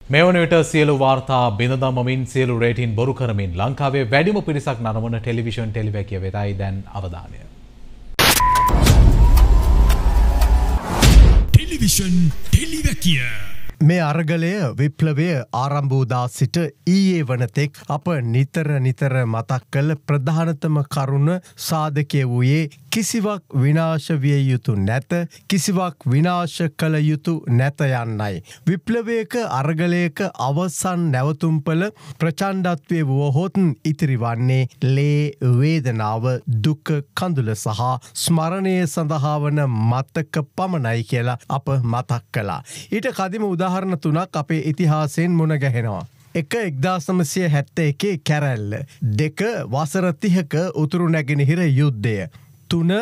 මේ වන විට සියලු වාර්තා බිඳ දමමින් සියලු රේටින් බොරු කරමින් ලංකාවේ වැඩිම පිරිසක් නරඹන ටෙලිවිෂන් ටෙලිවැකිය වෙතයි දැන් අවධානය. ටෙලිවිෂන් ටෙලිවැකිය මේ අරගලය විප්ලවය ආරම්භ වූ දා සිට ඊයේ වනතෙක් අප නිතර මතක් කළ ප්‍රධානතම කරුණ සාධකය වූයේ කිසිවක් විනාශ විය යුතු නැත, කිසිවක් විනාශ කළ යුතු නැත යන්නයි. විප්ලවයක අරගලයක අවසන් නැවතුම්පල ප්‍රචණ්ඩත්වය වුවහොත් ඉතිරි වන්නේ ලේ, වේදනාව, දුක, කඳුල සහ ස්මරණය සඳහා වන මතක පමණයි කියලා අප මතක් කළා. ඊට කදිම උදාහරණ තුනක් අපේ ඉතිහාසයෙන් මුණ ගැහෙනවා. 1971 කැරැල්ල, 2 වසර 30ක උතුරු නැගෙනහිර යුද්ධය, 3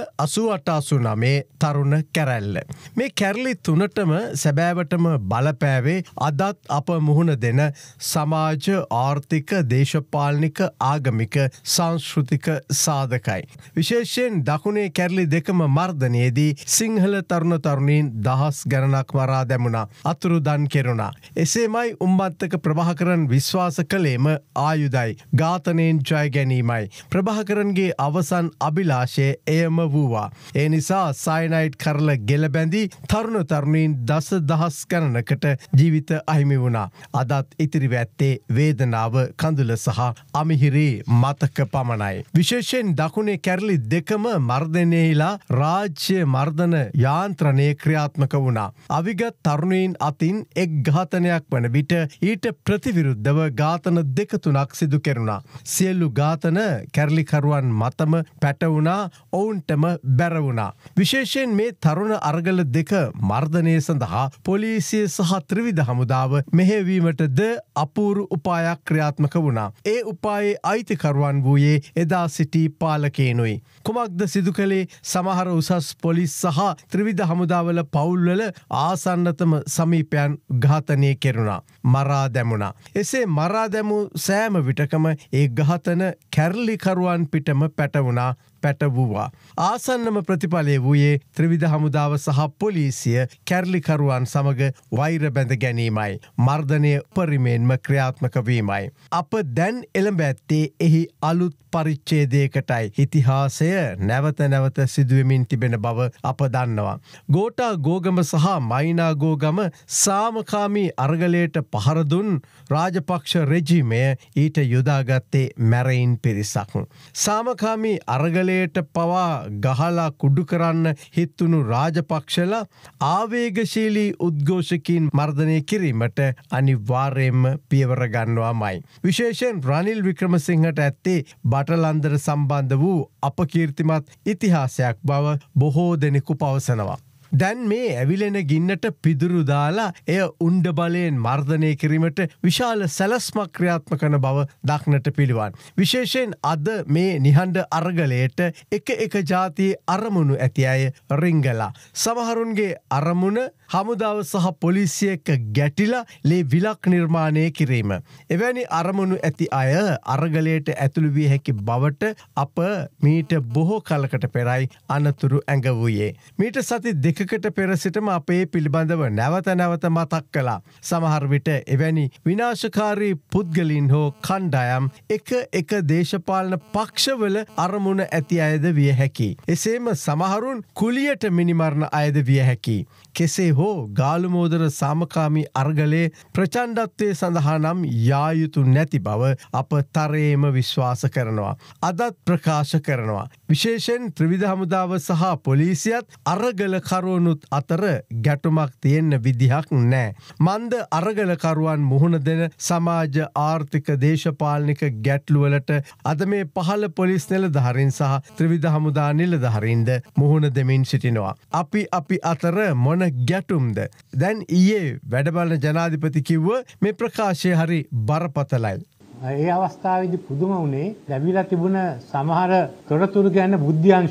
88-89 තරුණ කැරැල්ල. මේ කැරලි තුනටම සැබෑවටම බලපෑවේ අදත් අප මුහුණ දෙන සමාජ, ආර්ථික, දේශපාලනික, ආගමික, සංස්කෘතික සාධකයි. විශේෂයෙන් දකුණේ කැරලි දෙකම මර්ධනයේදී සිංහල තරුණ තරුණීන් දහස් ගණනක් මරා දැමුණා, අතුරුදන් කෙරුණා. එසේමයි උම්මත්තක ප්‍රභාකරන් විශ්වාස කළේම ආයුධයි, ඝාතනයෙන් ජය ගැනීමයි. ප්‍රභාකරන්ගේ අවසන් අභිලාෂය එයම වූවා. ඒ නිසා සයනයිඩ් කරල ගෙලබැඳී තරුණ තරුණීන් දස දහස් ගණනකට ජීවිත අහිමි වුණා. අදත් ඉතිරිව ඇත්තේ වේදනාව, කඳුල සහ අමිහිරි මතක පමණයි. විශේෂයෙන් දකුණේ කැරලි දෙකම මර්ධනයලා රාජ්‍ය මර්ධන යාන්ත්‍රණය ක්‍රියාත්මක වුණා. අවිගත් තරුණීන් අතින් එක් ඝාතනයක් වන විට ඊට ප්‍රතිවිරුද්ධව ඝාතන 2-3ක් සිදු කෙරුණා. සියලු ඝාතන කැරලිකරුවන් මතම පැටවුණා, ඔවුන්ටම බැරවුණා. විශේෂයෙන් මේ තරුණ අරගල දෙක මර්ධනය සඳහා පොලිසිය සහ ත්‍රිවිධ හමුදාව මෙහෙවීමටද අපූරු උපායක් ක්‍රියාත්මක වුණා. ඒ උපායේ අයිතිකරුවන් වූයේ එදා සිටි පාලකේනුයි. කුමක්ද සිදු කළේ? සමහර උසස් පොලිස් සහ ත්‍රිවිධ හමුදාවල පවුල්වල ආසන්නතම සමීපයන් ඝාතනය කෙරුණා, මරා දැමුණා. එසේ මරා දැමූ සෑම විටකම ඒ ඝාතන කැරලිකරුවන් පිටම පැටවුණා, පැටවුවා. ආසන්නම ප්‍රතිඵලය වූයේ ත්‍රිවිධ හමුදාව සහ පොලිසිය කැරලිකරුවන් සමග වෛර බැඳ ගැනීමයි, මර්ධනය පරිමේන්ම ක්‍රියාත්මක වීමයි. අප දැන් එළඹ ඇත්තේ එහි අලුත් පරිච්ඡේදයකටයි. ඉතිහාසය නැවත සිදුවෙමින් තිබෙන බව අප දන්නවා. ගෝටා ගෝගම සහ මයිනා ගෝගම සාමකාමී අරගලයට පහර දුන් රාජපක්ෂ රෙජිමය ඊට යොදාගත්තේ මැරයින් පිරිසක්. සාමකාමී අරගලයට පවා ගහලා කුඩු කරන්න හිත්තුණු රාජපක්ෂලා ආවේගශීලී උද්ඝෝෂකින් මර්ධනය කිරීමට අනිවාර්යයෙන්ම පියවර ගන්නවාමයි. විශේෂයෙන් රනිල් වික්‍රමසිංහට ඇත්තේ බටලන්දර සම්බන්ධ වූ අපකීර්තිමත් ඉතිහාසයක් බව බොහෝ දෙනෙකු පවසනවා. දැන් මේ ඇවිලෙන ගින්නට පිදුරු දාලා එය උණ්ඩ බලයෙන් මර්ධනය කිරීමට විශාල සැලස්මක් ක්‍රියාත්මක වන බව දක්නට පිළිවන්. විශේෂයෙන් අද මේ නිහඬ අරගලයට එක ජාතියේ අරමුණු ඇති අය රිංගලා. සමහරුන්ගේ අරමුණ හමුදාව සහ පොලිසිය එක්ක ගැටිලා ලේ විලක් නිර්මාණය කිරීම. එවැනි අරමුණු ඇති අය අරගලයට ඇතුළු විය හැකි බවට අප මීට බොහෝ කලකට පෙරයි අනතුරු ඇඟවුයේ. මීට සති දෙකකට පෙර සිටම අපේ පිළිබඳව නැවත මතක් කළා. සමහර විට එවැනි විනාශකාරී පුද්ගලින් හෝ කණ්ඩායම් එක දේශපාලන පක්ෂවල අරමුණ ඇති අයද විය හැකි. එසේම සමහරුන් කුලියට මිනිමරණ අයද විය හැකි. කෙසේ හෝ ගාලුමෝදර සාමකාමී අරගලේ ප්‍රචණ්ඩත්වය සඳහා නම් යායුතු නැති බව අප තරයේම විශ්වාස කරනවා. අදත් ප්‍රකාශ කරනවා. විශේෂයෙන් ත්‍රිවිධ හමුදාව සහ පොලිසියත් අරගලකරුවනුත් අතර ගැටුමක් තියෙන්න විදිහක් නෑ. මන්ද අරගලකරුවන් මුහුණ දෙන සමාජ, ආර්ථික, දේශපාලනික ගැටලුවලට අද මේ පහළ පොලිස් නිලධාරීන් සහ ත්‍රිවිධ හමුදා නිලධාරීන්ද මුහුණ දෙමින් සිටිනවා. අපි අතර මොන ගැටුම්ද? දැන් ඊයේ වැඩබලන ජනාධිපති කිව්ව මේ ප්‍රකාශය හරි බරපතලයි. ඒ අවස්ථාවේදී පුදුම වුණේ ලැබිලා තිබුණ සමහර තොරතුරු ගැන බුද්ධ්‍යංශයට.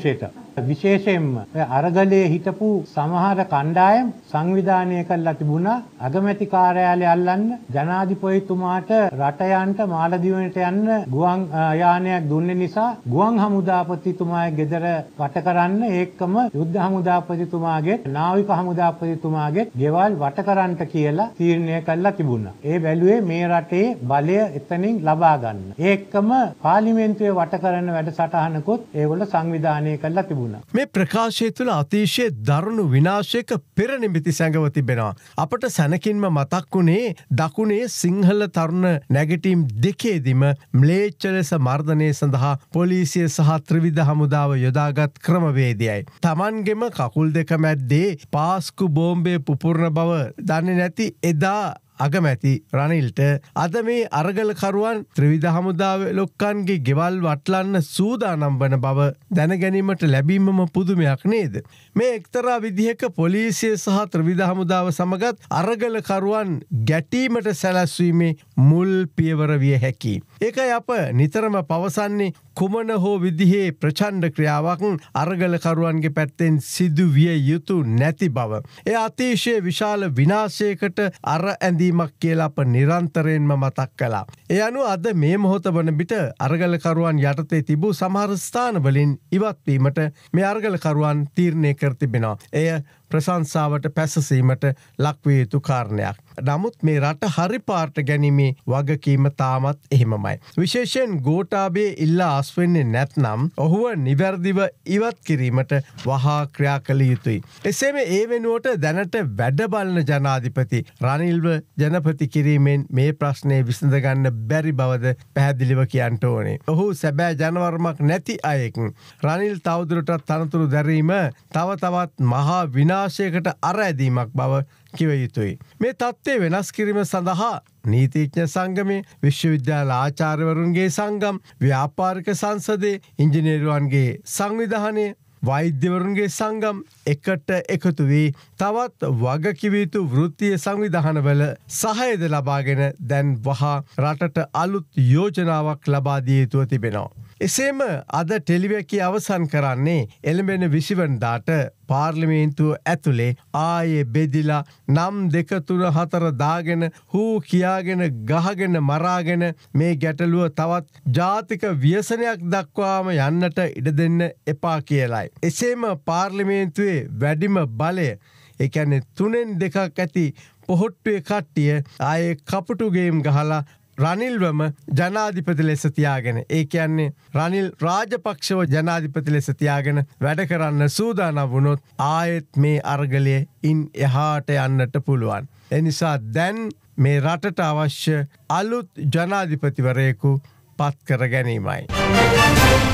විශේෂයෙන්ම අරගලයේ හිටපු සමහර කණ්ඩායම් සංවිධානය කරලා තිබුණා අගමැති කාර්යාලය අල්ලන්න ජනාධිපතිතුමාට රට යන්න මාලදිවයිනට යන්න ගුවන් යානයක් දුන්නේ නිසා ගුවන් හමුදාපතිතුමාගේ ගෙදර වට කරන්න ඒකම යුද්ධ හමුදාපතිතුමාගේ නාවික හමුදාපතිතුමාගේ ගෙවල් වට කරන්න කියලා තීරණය කළා තිබුණා. ඒ බැලුවේ මේ රටේ බලය එතනින් ලබා ගන්න. ඒකම පාර්ලිමේන්තුවේ වට කරන වැඩසටහනකුත් ඒගොල්ලෝ සංවිධානය කළා තිබුණා. මේ ප්‍රකාශය තුළ අතිශය දරුණු විනාශයක පෙරනිමිති සැඟව තිබෙනවා. අපට සැනකින්ම මතක් වුණේ දකුණේ සිංහල තරුණ නැගිටීම් දෙකේදීම ම්ලේච්ඡ ලෙස මර්ධනය සඳහා පොලිසිය සහ ත්‍රිවිධ හමුදාව යොදාගත් ක්‍රමවේදයයි. තමන්ගෙම කකුල් දෙක මැද්දේ පාස්කු බෝම්බය පුපුරන බව දන්නේ නැති එදා අගමැති රනිල්ට අද මේ අරගලකරුවන් ත්‍රිවිධ හමුදාව ලොක්කන්ගේ ගෙවල් වටලන්න සූදානම් වන බව දැනගැනීමට ලැබීමම පුදුමයක් නේද. මේ එක්තරා විදිහක පොලිසිය සහ ත්‍රිවිධ හමුදාව සමගත් අරගලකරුවන් ගැටීමට සැලැස්වීමේ මුල් පියවර විය හැකි. ඒකයි අප නිතරම පවසන්නේ කුමන හෝ විදිහේ ප්‍රචණ්ඩ ක්‍රියාවක් අරගලකරුවන්ගේ පැත්තෙන් සිදු විය යුතු නැති බව. එය අතිශය විශාල විනාශයකට අර ඇඳීමක් කියලා අප නිරන්තරයෙන්ම මතක් කළා. ඒ අනුව අද මේ මොහොත වන විට අරගලකරුවන් යටතේ තිබූ සමහර ස්ථානවලින් ඉවත්වීමට මේ අරගලකරුවන් තීරණය කර තිබෙනවා. එය ප්‍රශංසාවට පැසසීමට ලක්විය යුතු කාරණයක්. නමුත් මේ රට හරි පාර්ට ගැනීමේ වගකීම තාමත් එහෙමමයි. විශේෂයෙන් ගෝඨාභය ඉල්ලා අස්වෙන්නේ නැත්නම් ඔහුව නිවැරදිව ඉවත් කිරීමට වහා ක්‍රියා කළ යුතුයි. එසේම ඒ වෙනුවට දැනට වැඩ බලන ජනාධිපති රනිල්ව ජනපති කිරීමෙන් මේ ප්‍රශ්නය විසඳගන්න බැරි බවද පැහැදිලිව කියන්නට ඕනේ. ඔහු සැබෑ ජනවර්මක් නැති අයෙක්. රනිල් තවදුරටත් තනතුරු දැරීම තව තවත් මහා විනාශයකට අර ඇදීමක් බව කිව යුතුයි. මේ තත්ත්වය වෙනස් කිරීම සඳහා නීතිඥ සංගමේ, විශ්වවිද්‍යාල ආචාර්යවරුන්ගේ සංගම්, ව්‍යාපාරික සංසදේ, ඉංජිනේරුවන්ගේ සංවිධානය, වෛද්‍යවරුන්ගේ සංගම් එකට එකතු වී තවත් වගකිව යුතු වෘත්තීය සංවිධානවල සහයද ලබාගෙන දැන් වහා රටට අලුත් යෝජනාවක් ලබා දිය යුතුව තිබෙනවා. එසේම අද ටෙලිවැකි අවසන් කරන්නේ එළඹෙන 20 වෙනිදාට පාර්ලිමේන්තුව ඇතුලේ ආයේ බෙදිලා නම් 2 3 4 දාගෙන හූ කියාගෙන ගහගෙන මරාගෙන මේ ගැටලුව තවත් ජාතික ව්‍යසනයක් දක්වාම යන්නට ඉඩ දෙන්න එපා කියලයි. එසේම පාර්ලිමේන්තුවේ වැඩිම බලය, ඒ කියන්නේ 3න් 2ක් ඇති පොහොට්ටුවේ කට්ටිය ආයේ කපුටු ගේම් ගහලා රනිල්වම ජනාධිපති ලෙස තියාගෙන, ඒ කියන්නේ රනිල් රාජපක්ෂව ජනාධිපති ලෙස තියාගෙන වැඩ කරන්න සූදානම් වුණොත් ආයෙත් මේ අරගලය ඉන් එහාට යන්නට පුළුවන්. එනිසා දැන් මේ රටට අවශ්‍ය අලුත් ජනාධිපතිවරයෙකු පත් කර ගැනීමයි.